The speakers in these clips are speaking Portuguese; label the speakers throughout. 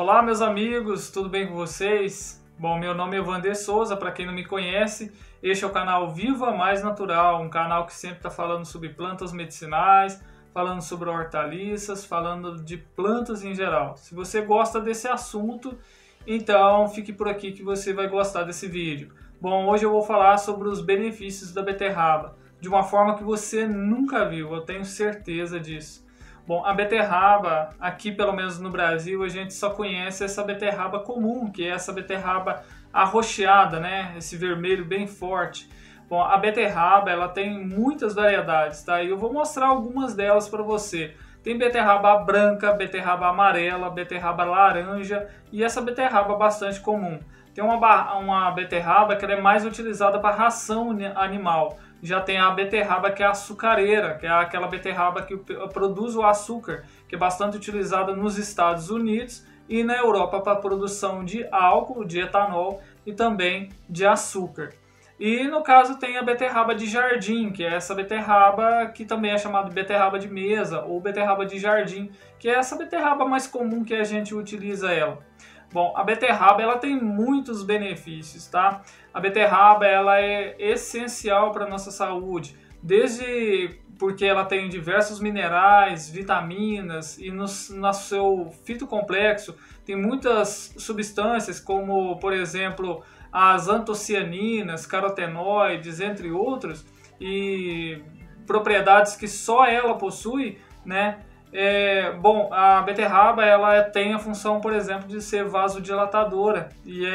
Speaker 1: Olá, meus amigos, tudo bem com vocês? Bom, meu nome é Wander Souza, para quem não me conhece, este é o canal Viva Mais Natural, um canal que sempre está falando sobre plantas medicinais, falando sobre hortaliças, falando de plantas em geral. Se você gosta desse assunto, então fique por aqui que você vai gostar desse vídeo. Bom, hoje eu vou falar sobre os benefícios da beterraba, de uma forma que você nunca viu, eu tenho certeza disso. Bom, a beterraba, aqui pelo menos no Brasil, a gente só conhece essa beterraba comum, que é essa beterraba arroxeada, né? Esse vermelho bem forte. Bom, a beterraba, ela tem muitas variedades, tá? E eu vou mostrar algumas delas para você. Tem beterraba branca, beterraba amarela, beterraba laranja e essa beterraba bastante comum. Tem uma beterraba que ela é mais utilizada para ração animal. Já tem a beterraba que é açucareira, que é aquela beterraba que produz o açúcar, que é bastante utilizada nos Estados Unidos e na Europa para a produção de álcool, de etanol e também de açúcar. E no caso tem a beterraba de jardim, que é essa beterraba que também é chamada de beterraba de mesa ou beterraba de jardim, que é essa beterraba mais comum que a gente utiliza ela. Bom, a beterraba ela tem muitos benefícios, tá? A beterraba ela é essencial para a nossa saúde, desde porque ela tem diversos minerais, vitaminas e no seu fitocomplexo tem muitas substâncias como, por exemplo, as antocianinas, carotenoides, entre outros, e propriedades que só ela possui, né? Bom, a beterraba ela tem a função, por exemplo, de ser vasodilatadora e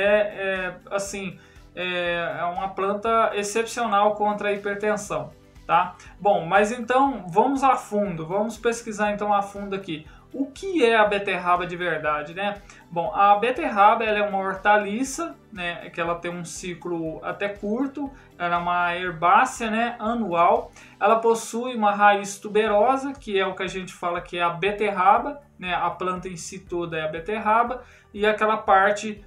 Speaker 1: é uma planta excepcional contra a hipertensão, tá? Bom, mas então vamos a fundo, vamos pesquisar então a fundo aqui. O que é a beterraba de verdade, né? Bom, a beterraba ela é uma hortaliça, né? Que ela tem um ciclo até curto, ela é uma herbácea, né? Anual. Ela possui uma raiz tuberosa, que é o que a gente fala que é a beterraba, né? A planta em si toda é a beterraba e aquela parte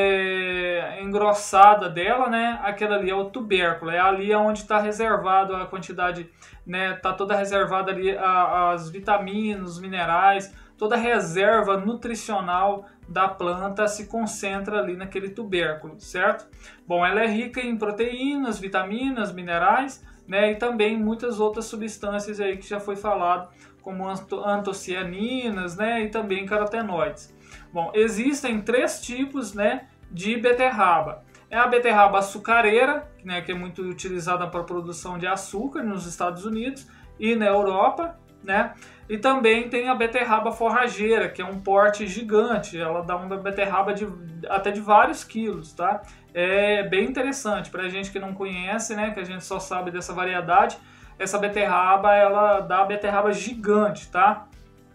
Speaker 1: engrossada dela, né? Aquela ali é o tubérculo, é ali onde está reservado a quantidade, né? Tá toda reservada ali as vitaminas, os minerais, toda a reserva nutricional da planta se concentra ali naquele tubérculo, certo? Bom, ela é rica em proteínas, vitaminas, minerais, né? E também muitas outras substâncias aí que já foi falado, como antocianinas, né? E também carotenoides. Bom, existem três tipos, né, de beterraba. É a beterraba açucareira, né, que é muito utilizada para a produção de açúcar nos Estados Unidos e na Europa, né? E também tem a beterraba forrageira, que é um porte gigante. Ela dá uma beterraba até de vários quilos, tá? É bem interessante para a gente que não conhece, né, que a gente só sabe dessa variedade. Essa beterraba, ela dá a beterraba gigante, tá?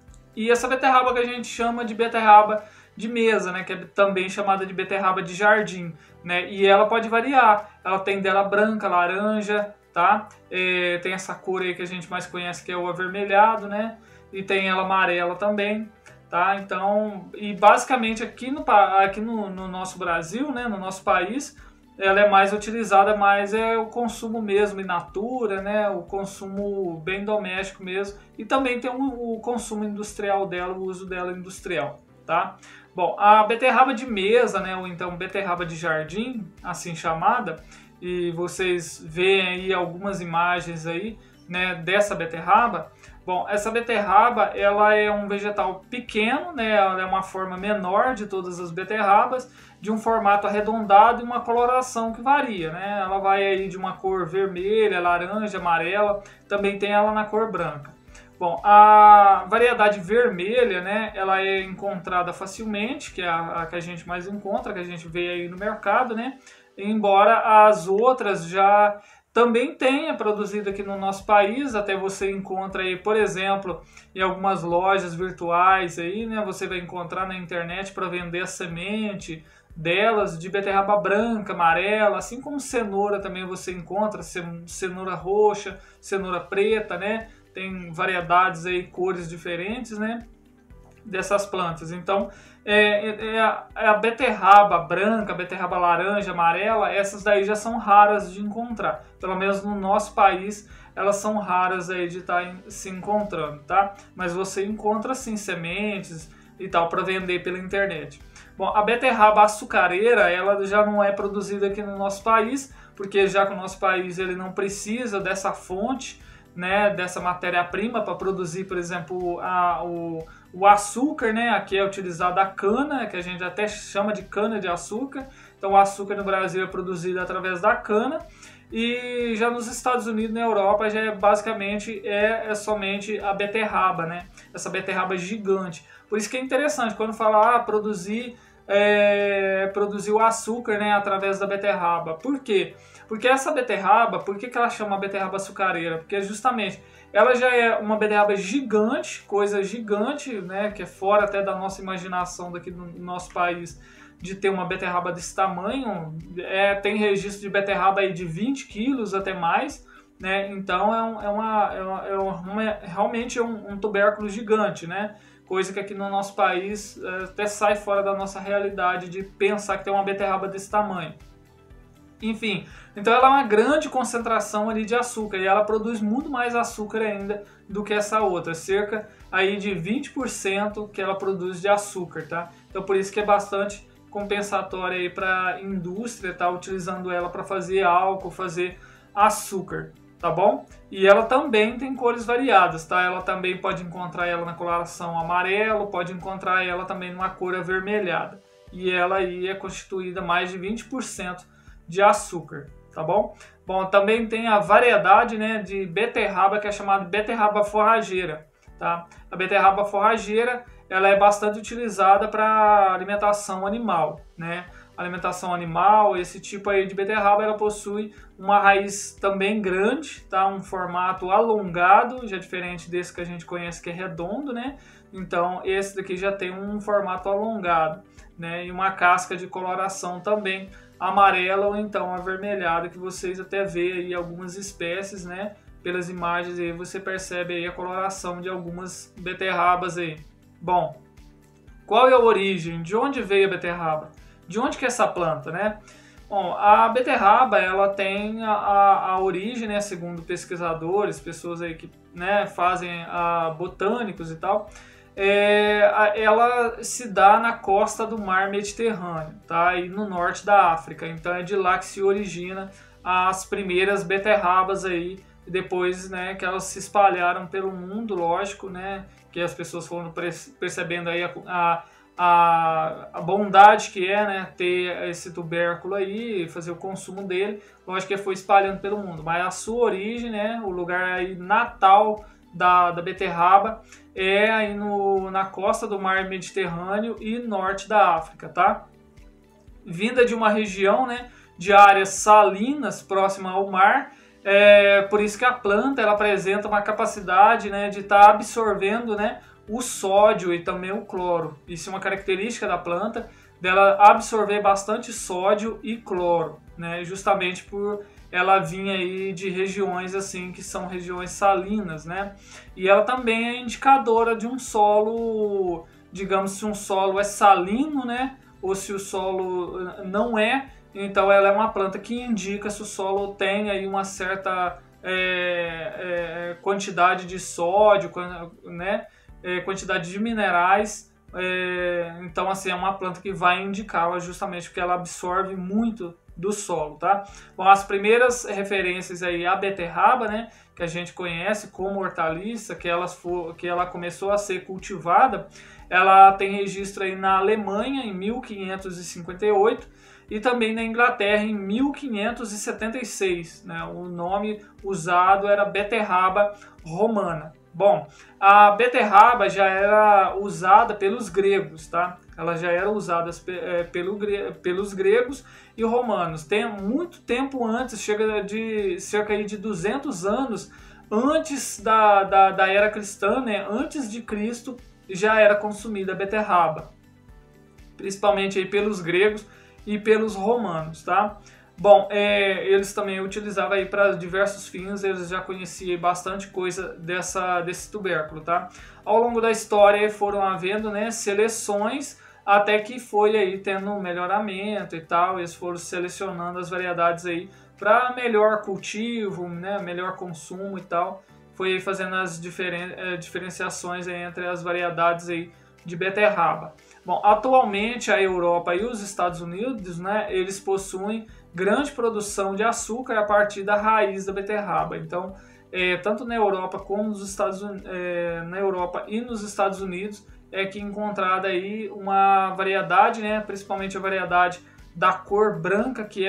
Speaker 1: E essa beterraba que a gente chama de beterraba de mesa, né, que é também chamada de beterraba de jardim, né, e ela pode variar, ela tem dela branca, laranja, tá, tem essa cor aí que a gente mais conhece que é o avermelhado, né, e tem ela amarela também, tá, então, e basicamente aqui no nosso Brasil, né, no nosso país, ela é mais utilizada, mas é o consumo mesmo in natura, né? O consumo bem doméstico mesmo. E também tem o consumo industrial dela, o uso dela industrial, tá? Bom, a beterraba de mesa, né? Ou então beterraba de jardim, assim chamada, e vocês veem aí algumas imagens aí, né? Dessa beterraba. Bom, essa beterraba, ela é um vegetal pequeno, né? Ela é uma forma menor de todas as beterrabas, de um formato arredondado e uma coloração que varia, né? Ela vai aí de uma cor vermelha, laranja, amarela, também tem ela na cor branca. Bom, a variedade vermelha, né? Ela é encontrada facilmente, que é a que a gente mais encontra, que a gente vê aí no mercado, né? Embora as outras já também tenha produzido aqui no nosso país, até você encontra aí, por exemplo, em algumas lojas virtuais aí, né? Você vai encontrar na internet para vender a semente delas de beterraba branca, amarela, assim como cenoura também você encontra, cenoura roxa, cenoura preta, né? Tem variedades aí, cores diferentes, né? Dessas plantas. Então, a beterraba branca, a beterraba laranja, amarela, essas daí já são raras de encontrar. Pelo menos no nosso país, elas são raras aí de estar se encontrando, tá? Mas você encontra sim sementes, e tal para vender pela internet. Bom, a beterraba açucareira, ela já não é produzida aqui no nosso país, porque já que o nosso país ele não precisa dessa fonte, né, dessa matéria-prima para produzir, por exemplo, o açúcar, né, aqui é utilizada a cana, que a gente até chama de cana de açúcar. Então o açúcar no Brasil é produzido através da cana, e já nos Estados Unidos, na Europa, já é basicamente somente a beterraba, né, essa beterraba gigante. Por isso que é interessante quando fala produzir o açúcar, né, através da beterraba. Por quê? Porque essa beterraba, por que ela chama beterraba açucareira? Porque justamente ela já é uma beterraba gigante, coisa gigante, né, que é fora até da nossa imaginação daqui do nosso país de ter uma beterraba desse tamanho. Tem registro de beterraba aí de 20 quilos até mais, né? Então realmente é um tubérculo gigante, né? Coisa que aqui no nosso país até sai fora da nossa realidade de pensar que tem uma beterraba desse tamanho. Enfim, então ela é uma grande concentração ali de açúcar, e ela produz muito mais açúcar ainda do que essa outra, cerca aí de 20% que ela produz de açúcar, tá? Então por isso que é bastante compensatória aí para a indústria, tá utilizando ela para fazer álcool, fazer açúcar, tá bom? E ela também tem cores variadas, tá? Ela também pode encontrar ela na coloração amarelo, pode encontrar ela também numa cor avermelhada. E ela aí é constituída mais de 20% de açúcar, tá bom? Bom, também tem a variedade, né, de beterraba, que é chamada beterraba forrageira, tá? A beterraba forrageira, ela é bastante utilizada para alimentação animal, né? Alimentação animal, esse tipo aí de beterraba, ela possui uma raiz também grande, tá? Um formato alongado, já diferente desse que a gente conhece que é redondo, né? Então esse daqui já tem um formato alongado, né? E uma casca de coloração também amarela ou então avermelhada, que vocês até vê aí algumas espécies, né? Pelas imagens aí você percebe aí a coloração de algumas beterrabas aí. Bom, qual é a origem? De onde veio a beterraba? De onde que é essa planta, né? Bom, a beterraba, ela tem a origem, né, segundo pesquisadores, pessoas aí que, né, fazem botânicos e tal, ela se dá na costa do mar Mediterrâneo, tá? E no norte da África. Então é de lá que se origina as primeiras beterrabas aí, e depois, né, que elas se espalharam pelo mundo, lógico, né, que as pessoas foram percebendo aí a bondade que é, né, ter esse tubérculo aí, fazer o consumo dele. Lógico que foi espalhando pelo mundo, mas a sua origem, né, o lugar aí natal da beterraba é aí na costa do mar Mediterrâneo e norte da África, tá? Vinda de uma região, né, de áreas salinas próxima ao mar, por isso que a planta ela apresenta uma capacidade, né, de estar absorvendo, né, o sódio e também o cloro. Isso é uma característica da planta, dela absorver bastante sódio e cloro, né, justamente por ela vir aí de regiões assim que são regiões salinas, né? E ela também é indicadora de um solo, digamos, se um solo é salino, né, ou se o solo não é. Então ela é uma planta que indica se o solo tem aí uma certa quantidade de sódio, né, quantidade de minerais. Então assim, é uma planta que vai indicá-la justamente porque ela absorve muito do solo, tá? Bom, as primeiras referências aí à beterraba, né, que a gente conhece como hortaliça, que ela começou a ser cultivada, ela tem registro aí na Alemanha em 1558 e também na Inglaterra em 1576, né? O nome usado era beterraba romana. Bom, a beterraba já era usada pelos gregos, tá? Ela já era usada pelos gregos e romanos. Tem muito tempo antes, chega de cerca de 200 anos antes da era cristã, né? Antes de Cristo já era consumida a beterraba, principalmente aí pelos gregos e pelos romanos, tá? Bom, eles também utilizavam aí para diversos fins, eles já conheciam bastante coisa desse tubérculo, tá? Ao longo da história foram havendo, né, seleções, até que foi aí tendo um melhoramento e tal, eles foram selecionando as variedades aí para melhor cultivo, né, melhor consumo e tal, foi aí fazendo as diferenciações aí entre as variedades aí de beterraba. Bom, atualmente a Europa e os Estados Unidos, né, eles possuem grande produção de açúcar a partir da raiz da beterraba. Então, tanto na Europa como na Europa e nos Estados Unidos é que é encontrada aí uma variedade, né, principalmente a variedade da cor branca que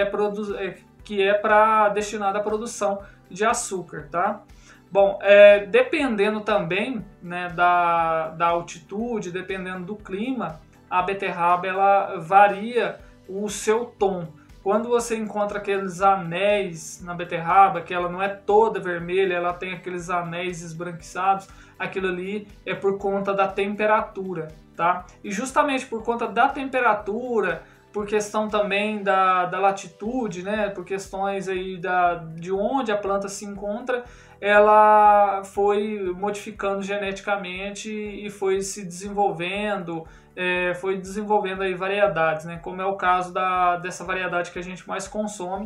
Speaker 1: é destinada à produção de açúcar, tá? Bom, dependendo também, né, da altitude, dependendo do clima, a beterraba ela varia o seu tom. Quando você encontra aqueles anéis na beterraba, que ela não é toda vermelha, ela tem aqueles anéis esbranquiçados, aquilo ali é por conta da temperatura, tá? E justamente por conta da temperatura, por questão também da latitude, né, por questões aí de onde a planta se encontra, ela foi modificando geneticamente e foi se desenvolvendo, foi desenvolvendo aí variedades, né, como é o caso dessa variedade que a gente mais consome.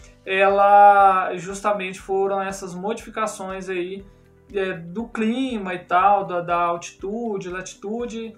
Speaker 1: Ela justamente foram essas modificações aí do clima e tal, da altitude, latitude.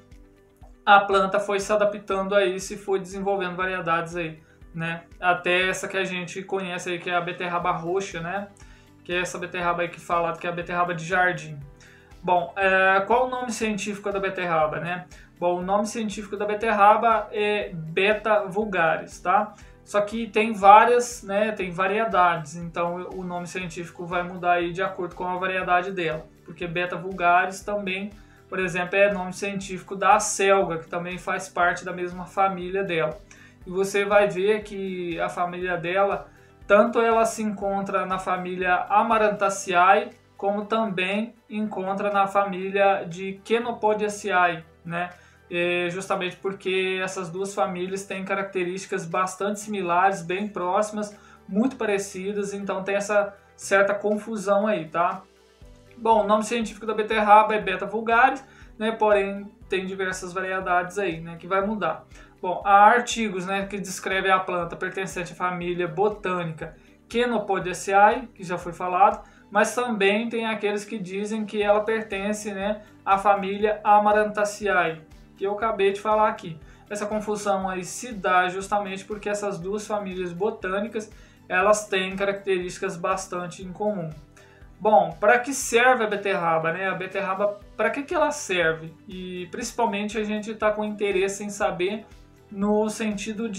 Speaker 1: A planta foi se adaptando a isso e foi desenvolvendo variedades aí, né? Até essa que a gente conhece aí, que é a beterraba roxa, né? Que é essa beterraba aí que fala que é a beterraba de jardim. Bom, qual o nome científico da beterraba, né? Bom, o nome científico da beterraba é Beta vulgaris, tá? Só que tem várias, né? Tem variedades, então o nome científico vai mudar aí de acordo com a variedade dela, porque Beta vulgaris também, por exemplo, é nome científico da acelga, que também faz parte da mesma família dela. E você vai ver que a família dela, tanto ela se encontra na família Amarantaceae, como também encontra na família de Chenopodiaceae, né? Justamente porque essas duas famílias têm características bastante similares, bem próximas, muito parecidas, então tem essa certa confusão aí, tá? Bom, o nome científico da beterraba é Beta vulgaris, né, porém tem diversas variedades aí, né, que vai mudar. Bom, há artigos, né, que descrevem a planta pertencente à família botânica Chenopodiaceae, que já foi falado, mas também tem aqueles que dizem que ela pertence, né, à família Amarantaceae, que eu acabei de falar aqui. Essa confusão aí se dá justamente porque essas duas famílias botânicas, elas têm características bastante em comum. Bom, para que serve a beterraba, né? A beterraba, para que ela serve? E principalmente a gente está com interesse em saber no sentido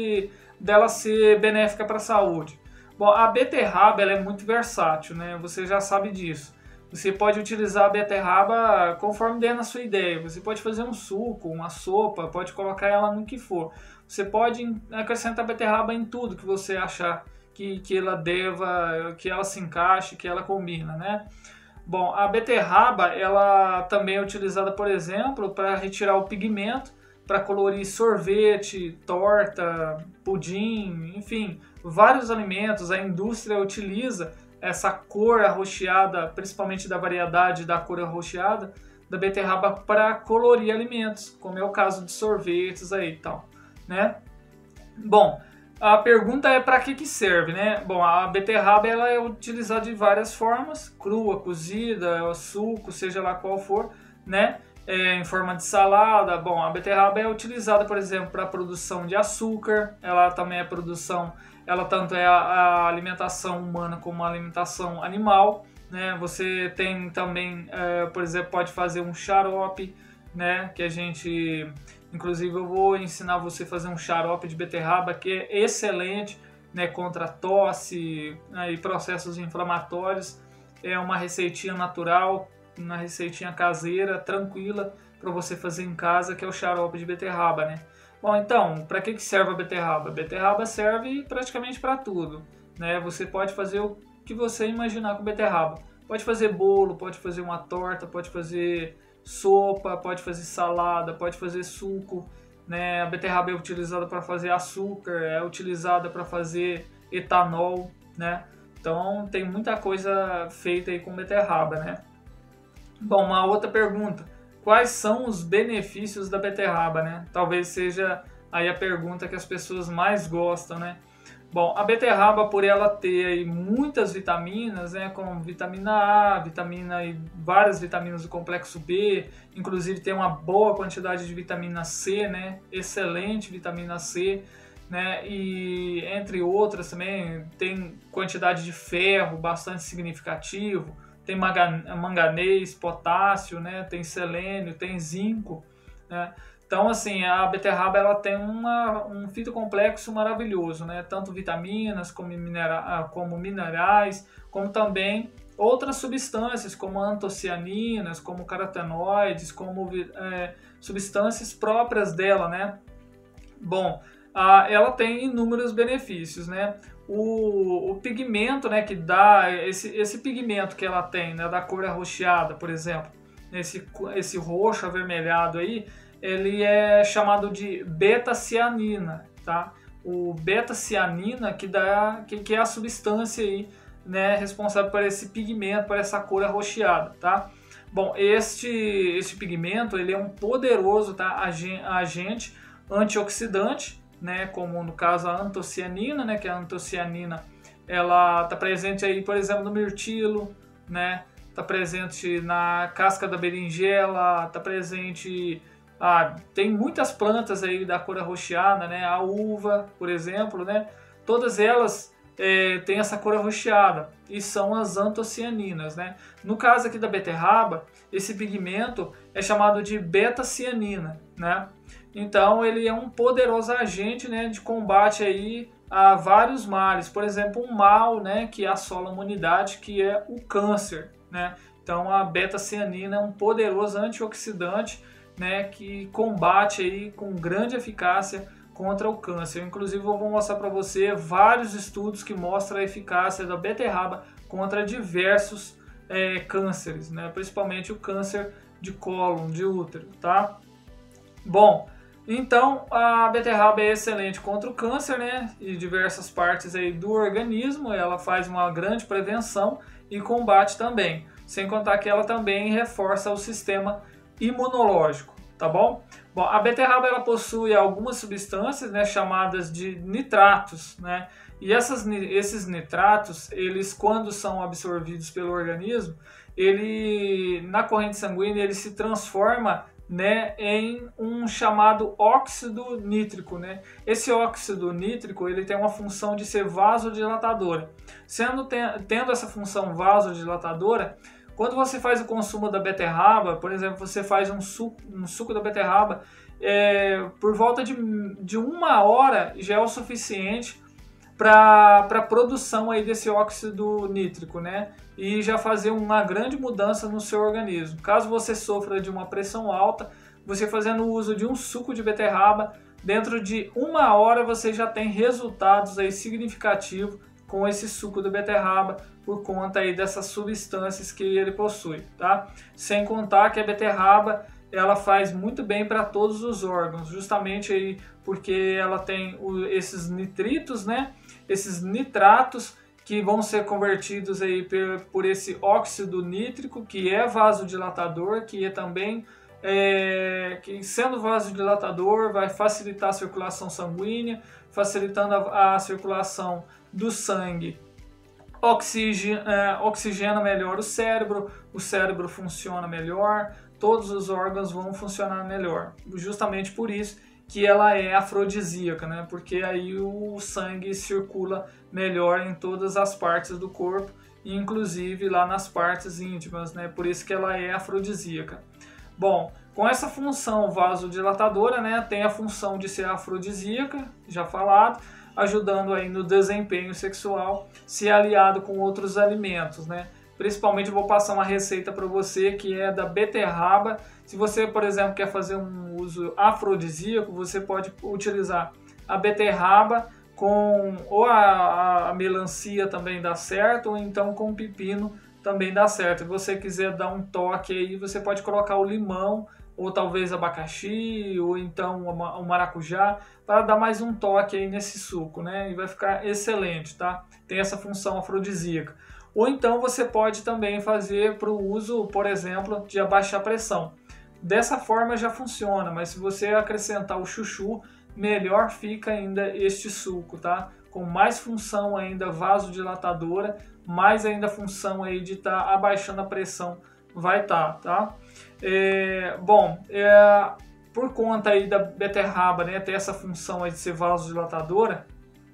Speaker 1: dela ser benéfica para a saúde. Bom, a beterraba ela é muito versátil, né? Você já sabe disso. Você pode utilizar a beterraba conforme der na sua ideia. Você pode fazer um suco, uma sopa, pode colocar ela no que for. Você pode acrescentar a beterraba em tudo que você achar que ela se encaixe, que ela combina, né? Bom, a beterraba, ela também é utilizada, por exemplo, para retirar o pigmento, para colorir sorvete, torta, pudim, enfim, vários alimentos. A indústria utiliza essa cor arroxeada, principalmente da variedade da cor arroxeada, da beterraba para colorir alimentos, como é o caso de sorvetes aí e tal, né? Bom, a pergunta é para que serve, né? Bom, a beterraba ela é utilizada de várias formas, crua, cozida, suco, seja lá qual for, né? Em forma de salada. Bom, a beterraba é utilizada, por exemplo, para a produção de açúcar, ela também é ela tanto é a alimentação humana como a alimentação animal, né? Você tem também, por exemplo, pode fazer um xarope, né? Que a gente... Inclusive eu vou ensinar você a fazer um xarope de beterraba que é excelente, né, contra tosse, né, e processos inflamatórios. É uma receitinha natural, uma receitinha caseira, tranquila, para você fazer em casa, que é o xarope de beterraba, né? Bom, então, para que serve a beterraba? A beterraba serve praticamente para tudo, né? Você pode fazer o que você imaginar com beterraba. Pode fazer bolo, pode fazer uma torta, pode fazer sopa, pode fazer salada, pode fazer suco, né? A beterraba é utilizada para fazer açúcar, é utilizada para fazer etanol, né? Então tem muita coisa feita aí com beterraba, né? Bom, uma outra pergunta: quais são os benefícios da beterraba, né? Talvez seja aí a pergunta que as pessoas mais gostam, né? Bom, a beterraba, por ela ter aí muitas vitaminas, né, como vitamina A, vitamina e várias vitaminas do complexo B, inclusive tem uma boa quantidade de vitamina C, né, excelente vitamina C, né, e entre outras também tem quantidade de ferro bastante significativo, tem manganês, potássio, né, tem selênio, tem zinco, né. Então, assim, a beterraba ela tem um fitocomplexo maravilhoso, né? Tanto vitaminas como, como minerais, como também outras substâncias, como antocianinas, como carotenoides, como substâncias próprias dela, né? Bom, ela tem inúmeros benefícios, né? O pigmento, né, que dá, esse pigmento que ela tem, né, da cor arroxeada, por exemplo, esse roxo avermelhado aí, ele é chamado de beta-cianina, tá? O beta-cianina que é a substância aí, né, responsável por esse pigmento, por essa cor arroxeada, tá? Bom, este pigmento, ele é um poderoso, tá, agente antioxidante, né, como no caso a antocianina, né, que a antocianina ela está presente aí, por exemplo, no mirtilo, né? Está presente na casca da berinjela, está presente. Tem muitas plantas aí da cor arroxeada, né? A uva, por exemplo, né? Todas elas têm essa cor arroxeada e são as antocianinas, né? No caso aqui da beterraba, esse pigmento é chamado de beta-cianina, né? Então ele é um poderoso agente, né, de combate aí a vários males. Por exemplo, um mal, né, que assola a humanidade, que é o câncer, né? Então a beta-cianina é um poderoso antioxidante, né, que combate aí com grande eficácia contra o câncer. Inclusive eu vou mostrar para você vários estudos que mostram a eficácia da beterraba contra diversos cânceres, né, principalmente o câncer de cólon, de útero, tá? Bom, então a beterraba é excelente contra o câncer, né, e diversas partes aí do organismo. Ela faz uma grande prevenção e combate também, sem contar que ela também reforça o sistema imunológico, tá bom? Bom, a beterraba ela possui algumas substâncias, né, chamadas de nitratos, né? E esses nitratos, eles quando são absorvidos pelo organismo, ele na corrente sanguínea ele se transforma, né, em um chamado óxido nítrico, né? Esse óxido nítrico ele tem uma função de ser vasodilatadora. Tendo essa função vasodilatadora, quando você faz o consumo da beterraba, por exemplo, você faz um suco da beterraba, por volta de 1 hora já é o suficiente para a produção aí desse óxido nítrico, né? E já fazer uma grande mudança no seu organismo. Caso você sofra de uma pressão alta, você fazendo uso de um suco de beterraba, dentro de 1 hora você já tem resultados aí significativos com esse suco de beterraba, por conta aí dessas substâncias que ele possui, tá? Sem contar que a beterraba ela faz muito bem para todos os órgãos, justamente aí porque ela tem esses nitritos, né? Esses nitratos que vão ser convertidos aí por esse óxido nítrico, que é vasodilatador, que é também que sendo vasodilatador vai facilitar a circulação sanguínea, facilitando a circulação do sangue, oxigena melhor o cérebro funciona melhor, todos os órgãos vão funcionar melhor. Justamente por isso que ela é afrodisíaca, né? Porque aí o sangue circula melhor em todas as partes do corpo, inclusive lá nas partes íntimas, né? Por isso que ela é afrodisíaca. Bom, com essa função vasodilatadora, né, tem a função de ser afrodisíaca, já falado, ajudando aí no desempenho sexual, se aliado com outros alimentos, né? Principalmente eu vou passar uma receita para você que é da beterraba. Se você, por exemplo, quer fazer um uso afrodisíaco, você pode utilizar a beterraba com ou a melancia também dá certo, ou então com o pepino também dá certo. Se você quiser dar um toque aí, você pode colocar o limão, ou talvez abacaxi, ou então o maracujá, para dar mais um toque aí nesse suco, né? E vai ficar excelente, tá? Tem essa função afrodisíaca. Ou então você pode também fazer para o uso, por exemplo, de abaixar a pressão. Dessa forma já funciona, mas se você acrescentar o chuchu, melhor fica ainda este suco, tá? Com mais função ainda vasodilatadora, mais ainda função aí de estar abaixando a pressão vai estar, tá? Por conta aí da beterraba, né, ter essa função aí de ser vasodilatadora,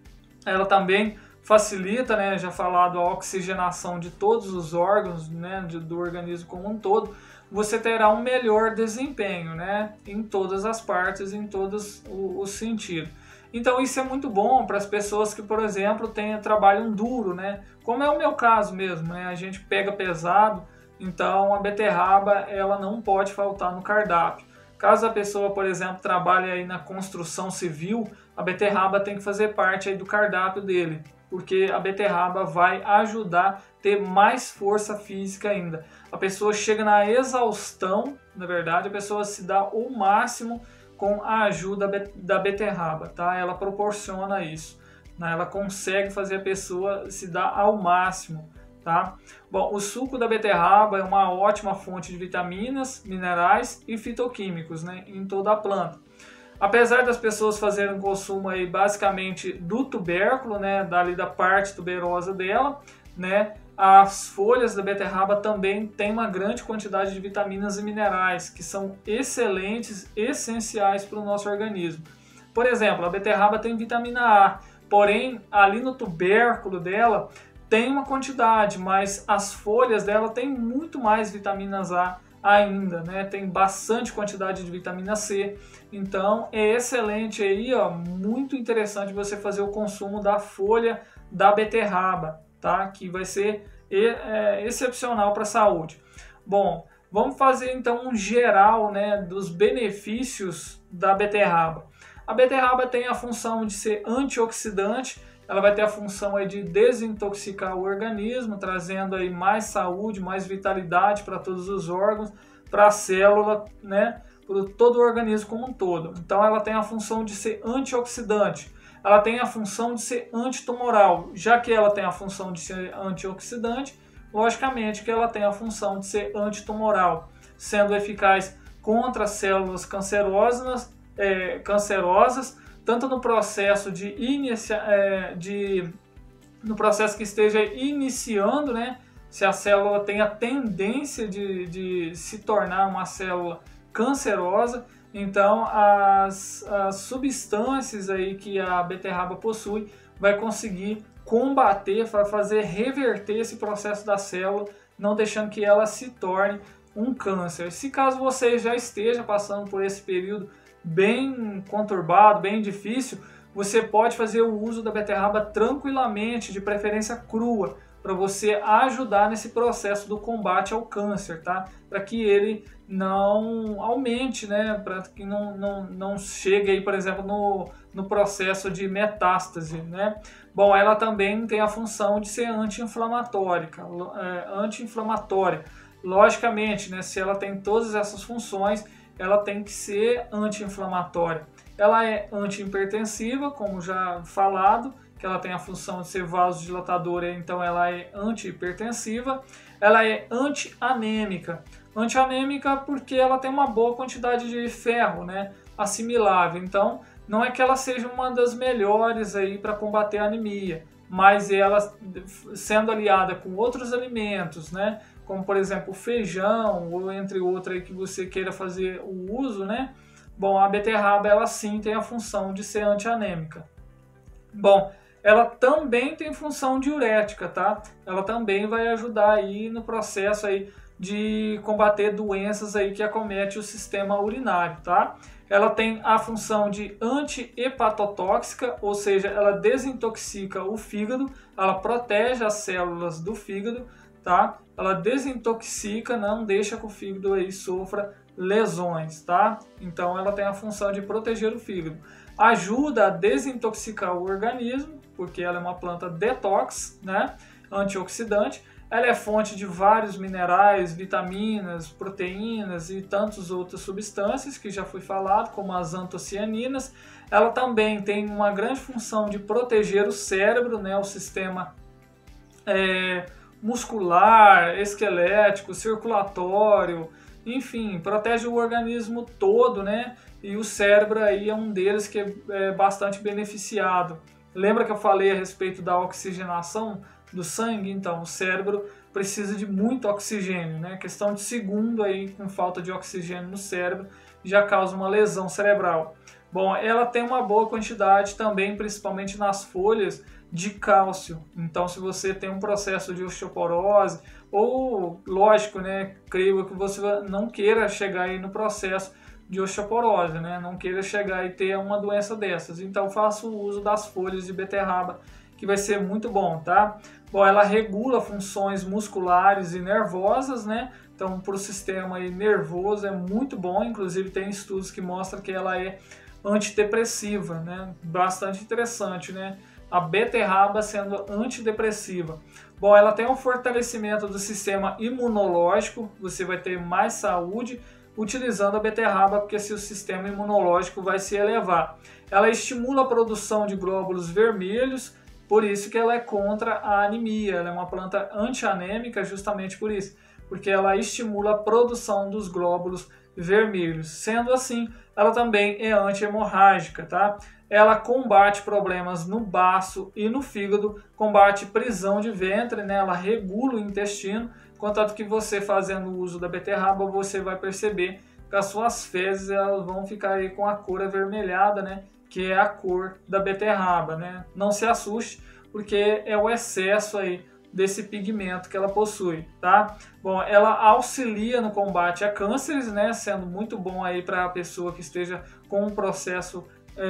Speaker 1: ela também facilita, né, já falado, a oxigenação de todos os órgãos, né, do organismo como um todo. Você terá um melhor desempenho, né, em todas as partes, em todos os sentidos. Então isso é muito bom para as pessoas que, por exemplo, trabalham duro, né, como é o meu caso mesmo, né, a gente pega pesado, então a beterraba ela não pode faltar no cardápio. Caso a pessoa, por exemplo, trabalhe aí na construção civil, a beterraba tem que fazer parte aí do cardápio dele, porque a beterraba vai ajudar a ter mais força física ainda. A pessoa chega na exaustão, na verdade, a pessoa se dá o máximo com a ajuda da beterraba, tá? Ela proporciona isso, né? Ela consegue fazer a pessoa se dar ao máximo, tá? Bom, o suco da beterraba é uma ótima fonte de vitaminas, minerais e fitoquímicos, né, em toda a planta. Apesar das pessoas fazerem consumo aí basicamente do tubérculo, né, da parte tuberosa dela, né, as folhas da beterraba também têm uma grande quantidade de vitaminas e minerais que são excelentes, essenciais para o nosso organismo. Por exemplo, a beterraba tem vitamina A, porém ali no tubérculo dela tem uma quantidade, mas as folhas dela têm muito mais vitaminas A ainda, né? Tem bastante quantidade de vitamina C. Então é excelente aí, ó, muito interessante você fazer o consumo da folha da beterraba, tá? Que vai ser excepcional para a saúde. Bom, vamos fazer então um geral, né, dos benefícios da beterraba. A beterraba tem a função de ser antioxidante. Ela vai ter a função aí de desintoxicar o organismo, trazendo aí mais saúde, mais vitalidade para todos os órgãos, para a célula, né, para todo o organismo como um todo. Então ela tem a função de ser antioxidante, ela tem a função de ser antitumoral. Já que ela tem a função de ser antioxidante, logicamente que ela tem a função de ser antitumoral, sendo eficaz contra células cancerosas, tanto no processo no processo que esteja iniciando, né? Se a célula tem a tendência de se tornar uma célula cancerosa, então as substâncias aí que a beterraba possui vai conseguir combater, fazer reverter esse processo da célula, não deixando que ela se torne um câncer. Se caso você já esteja passando por esse período bem conturbado, bem difícil, você pode fazer o uso da beterraba tranquilamente, de preferência crua, para você ajudar nesse processo do combate ao câncer, tá? Para que ele não aumente, né? Para que não chegue aí, por exemplo, no processo de metástase, né? Bom, ela também tem a função de ser anti-inflamatória. Logicamente, né? Se ela tem todas essas funções, ela tem que ser anti-inflamatória. Ela é anti-hipertensiva, como já falado, que ela tem a função de ser vasodilatadora, então ela é anti-hipertensiva. Ela é anti-anêmica. Anti-anêmica porque ela tem uma boa quantidade de ferro, né, assimilável. Então, não é que ela seja uma das melhores aí para combater a anemia, mas ela sendo aliada com outros alimentos, né, como por exemplo o feijão, ou entre outros aí que você queira fazer o uso, né? Bom, a beterraba ela sim tem a função de ser antianêmica. Bom, ela também tem função diurética, tá? Ela também vai ajudar aí no processo aí de combater doenças aí que acometem o sistema urinário, tá? Ela tem a função de anti-hepatotóxica, ou seja, ela desintoxica o fígado, ela protege as células do fígado, tá? Ela desintoxica, não deixa que o fígado aí sofra lesões, tá? Então ela tem a função de proteger o fígado. Ajuda a desintoxicar o organismo, porque ela é uma planta detox, né? Antioxidante. Ela é fonte de vários minerais, vitaminas, proteínas e tantas outras substâncias que já foi falado, como as antocianinas. Ela também tem uma grande função de proteger o cérebro, né? O sistema muscular, esquelético, circulatório, enfim, protege o organismo todo, né? E o cérebro aí é um deles que é bastante beneficiado. Lembra que eu falei a respeito da oxigenação do sangue? Então, o cérebro precisa de muito oxigênio, né? Questão de segundo aí, com falta de oxigênio no cérebro, já causa uma lesão cerebral. Bom, ela tem uma boa quantidade também, principalmente nas folhas, de cálcio. Então, se você tem um processo de osteoporose, ou, lógico, né, creio que você não queira chegar aí no processo de osteoporose, né, não queira chegar e ter uma doença dessas. Então, faça o uso das folhas de beterraba, que vai ser muito bom, tá? Bom, ela regula funções musculares e nervosas, né? Então, para o sistema aí nervoso é muito bom. Inclusive, tem estudos que mostram que ela é antidepressiva, né? Bastante interessante, né? A beterraba sendo antidepressiva. Bom, ela tem um fortalecimento do sistema imunológico, você vai ter mais saúde utilizando a beterraba, porque seu sistema imunológico vai se elevar. Ela estimula a produção de glóbulos vermelhos, por isso que ela é contra a anemia. Ela é uma planta antianêmica justamente por isso, porque ela estimula a produção dos glóbulos vermelhos. Sendo assim, ela também é anti-hemorrágica, tá? Ela combate problemas no baço e no fígado, combate prisão de ventre, né? Ela regula o intestino, contanto que você fazendo o uso da beterraba, você vai perceber que as suas fezes elas vão ficar aí com a cor avermelhada, né? Que é a cor da beterraba, né? Não se assuste, porque é o excesso aí desse pigmento que ela possui, tá? Bom, ela auxilia no combate a cânceres, né? Sendo muito bom aí para a pessoa que esteja com um processo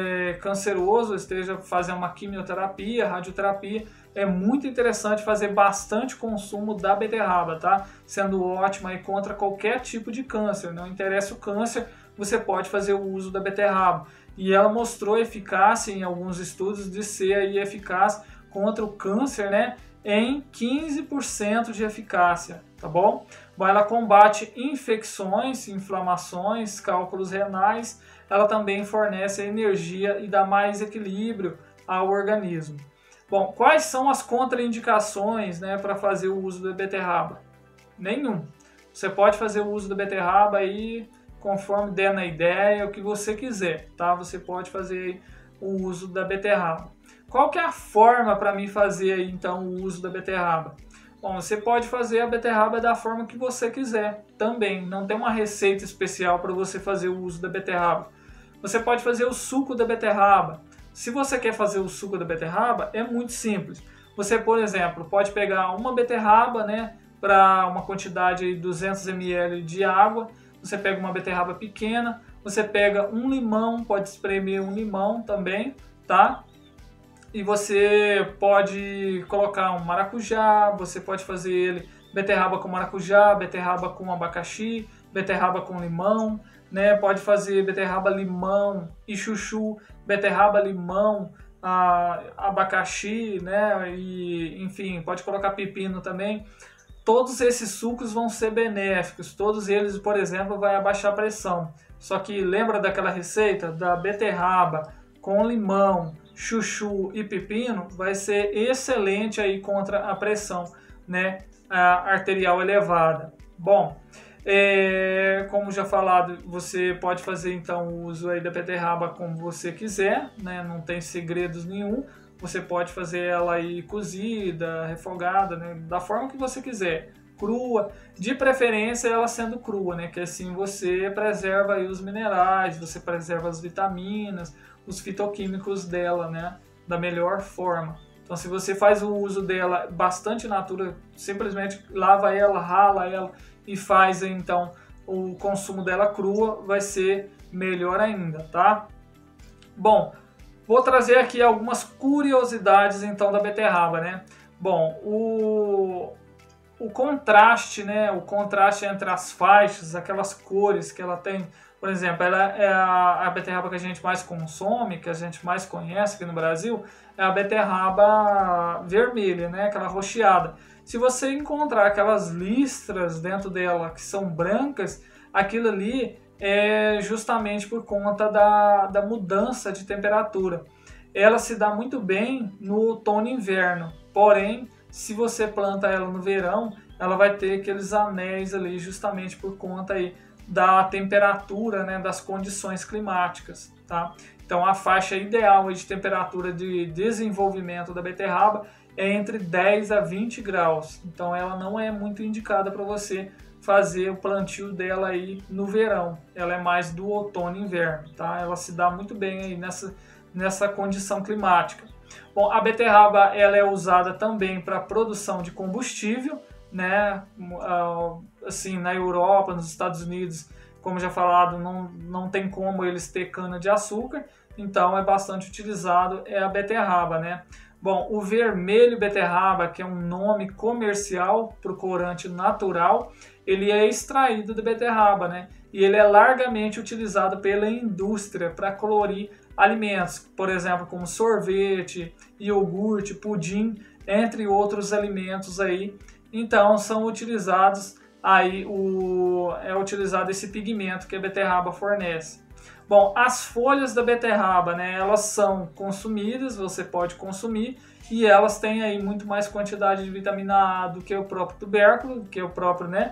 Speaker 1: canceroso, esteja fazendo uma quimioterapia, radioterapia. É muito interessante fazer bastante consumo da beterraba, tá? Sendo ótima aí contra qualquer tipo de câncer. Não interessa o câncer, você pode fazer o uso da beterraba. E ela mostrou eficácia em alguns estudos de ser aí eficaz contra o câncer, né? Em 15% de eficácia, tá bom? Bom, ela combate infecções, inflamações, cálculos renais. Ela também fornece energia e dá mais equilíbrio ao organismo. Bom, quais são as contraindicações, né, para fazer o uso da beterraba? Nenhum. Você pode fazer o uso da beterraba aí conforme der na ideia, o que você quiser, tá? Você pode fazer o uso da beterraba. Qual que é a forma para mim fazer aí, então, o uso da beterraba? Bom, você pode fazer a beterraba da forma que você quiser também. Não tem uma receita especial para você fazer o uso da beterraba. Você pode fazer o suco da beterraba. Se você quer fazer o suco da beterraba, é muito simples. Você, por exemplo, pode pegar uma beterraba, né, para uma quantidade de 200 ml de água. Você pega uma beterraba pequena, você pega um limão, pode espremer um limão também, tá? E você pode colocar um maracujá, você pode fazer ele beterraba com maracujá, beterraba com abacaxi, beterraba com limão, né? Pode fazer beterraba, limão e chuchu, beterraba, limão, abacaxi, né? E, enfim, pode colocar pepino também. Todos esses sucos vão ser benéficos, todos eles, por exemplo, vai abaixar a pressão. Só que lembra daquela receita da beterraba com limão, chuchu e pepino? Vai ser excelente aí contra a pressão, né, arterial elevada. Bom, como já falado, você pode fazer então o uso aí da beterraba como você quiser, né, não tem segredos nenhum. Você pode fazer ela aí cozida, refogada, né, da forma que você quiser, crua, de preferência ela sendo crua, né, que assim você preserva aí os minerais, você preserva as vitaminas, os fitoquímicos dela, né, da melhor forma. Então, se você faz o uso dela bastante natura, simplesmente lava ela, rala ela e faz então o consumo dela crua, vai ser melhor ainda, tá? Bom, vou trazer aqui algumas curiosidades então da beterraba, né? Bom, o contraste, né? O contraste entre as faixas, aquelas cores que ela tem. Por exemplo, ela é a beterraba que a gente mais consome, que a gente mais conhece aqui no Brasil, é a beterraba vermelha, né? Aquela roxeada. Se você encontrar aquelas listras dentro dela que são brancas, aquilo ali é justamente por conta da mudança de temperatura. Ela se dá muito bem no outono e inverno, porém, se você planta ela no verão, ela vai ter aqueles anéis ali justamente por conta aí da temperatura, né, das condições climáticas, tá? Então a faixa ideal de temperatura de desenvolvimento da beterraba é entre 10 a 20 graus. Então ela não é muito indicada para você fazer o plantio dela aí no verão. Ela é mais do outono e inverno, tá? Ela se dá muito bem aí nessa condição climática. Bom, a beterraba ela é usada também para produção de combustível, né? Assim, na Europa, nos Estados Unidos, como já falado, não tem como eles ter cana de açúcar, então é bastante utilizado a beterraba, né? Bom, o vermelho beterraba, que é um nome comercial para o corante natural, ele é extraído da beterraba, né? E ele é largamente utilizado pela indústria para colorir alimentos, por exemplo, como sorvete, iogurte, pudim, entre outros alimentos aí. Então são utilizados aí é utilizado esse pigmento que a beterraba fornece. Bom, as folhas da beterraba, né, elas são consumidas, você pode consumir, e elas têm aí muito mais quantidade de vitamina A do que o próprio tubérculo, que é o próprio, né,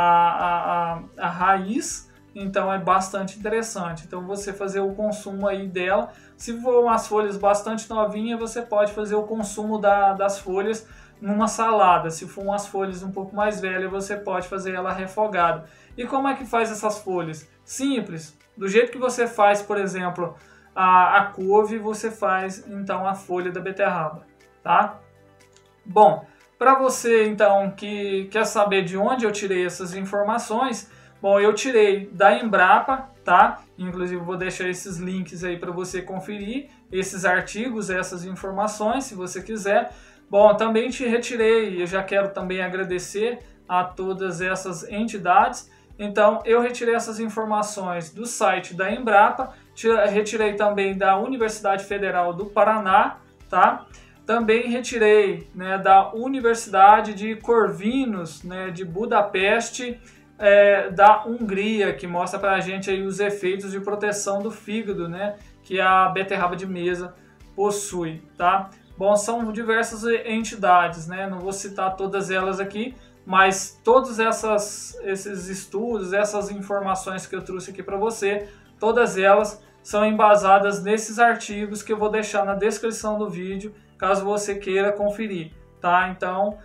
Speaker 1: a raiz, então é bastante interessante. Então você fazer o consumo aí dela, se for umas folhas bastante novinhas, você pode fazer o consumo das folhas numa salada. Se for umas folhas um pouco mais velhas, você pode fazer ela refogada. E como é que faz essas folhas? Simples, do jeito que você faz, por exemplo, a couve, você faz então a folha da beterraba, tá? Bom, para você então que quer saber de onde eu tirei essas informações, bom, eu tirei da Embrapa, tá? Inclusive vou deixar esses links aí para você conferir, esses artigos, essas informações, se você quiser. Bom, também te retirei, eu já quero também agradecer a todas essas entidades. Então, eu retirei essas informações do site da Embrapa, retirei também da Universidade Federal do Paraná, tá? Também retirei, né, da Universidade de Corvinus, né, de Budapeste, da Hungria, que mostra para a gente aí os efeitos de proteção do fígado, né, que a beterraba de mesa possui, tá? Bom, são diversas entidades, né? Não vou citar todas elas aqui, mas todos esses estudos, essas informações que eu trouxe aqui para você, todas elas são embasadas nesses artigos que eu vou deixar na descrição do vídeo, caso você queira conferir, tá? Então,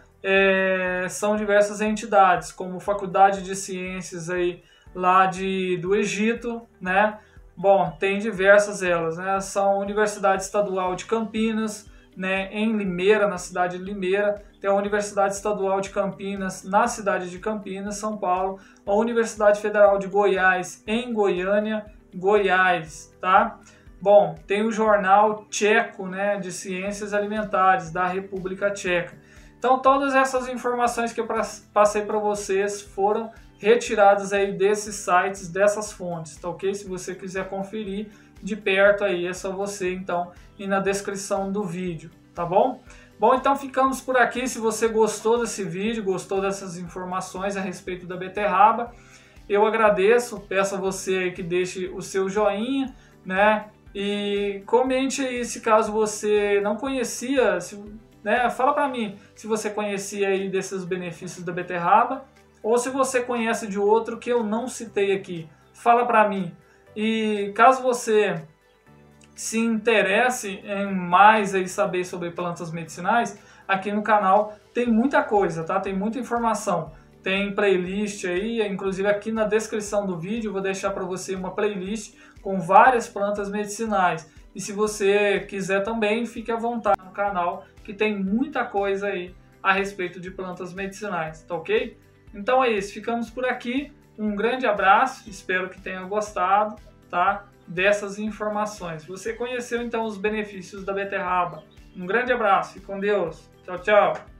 Speaker 1: são diversas entidades, como Faculdade de Ciências aí lá do Egito, né? Bom, tem diversas elas, né? São Universidade Estadual de Campinas, né, em Limeira, na cidade de Limeira, tem a Universidade Estadual de Campinas, na cidade de Campinas, São Paulo, a Universidade Federal de Goiás, em Goiânia, Goiás, tá? Bom, tem o Jornal Tcheco, né, de Ciências Alimentares, da República Tcheca. Então, todas essas informações que eu passei para vocês foram retiradas aí desses sites, dessas fontes, tá ok? Se você quiser conferir de perto aí, é só você então ir na descrição do vídeo, tá bom? Bom, então ficamos por aqui. Se você gostou desse vídeo, gostou dessas informações a respeito da beterraba, eu agradeço, peço a você aí que deixe o seu joinha, né? E comente aí se caso você não conhecia, né? Fala para mim se você conhecia aí desses benefícios da beterraba, ou se você conhece de outro que eu não citei aqui, fala para mim. E caso você se interesse em mais aí saber sobre plantas medicinais, aqui no canal tem muita coisa, tá? Tem muita informação. Tem playlist aí, inclusive aqui na descrição do vídeo eu vou deixar para você uma playlist com várias plantas medicinais. E se você quiser também, fique à vontade no canal, que tem muita coisa aí a respeito de plantas medicinais, tá ok? Então é isso, ficamos por aqui. Um grande abraço, espero que tenha gostado, tá, dessas informações. Você conheceu então os benefícios da beterraba. Um grande abraço e com Deus. Tchau, tchau.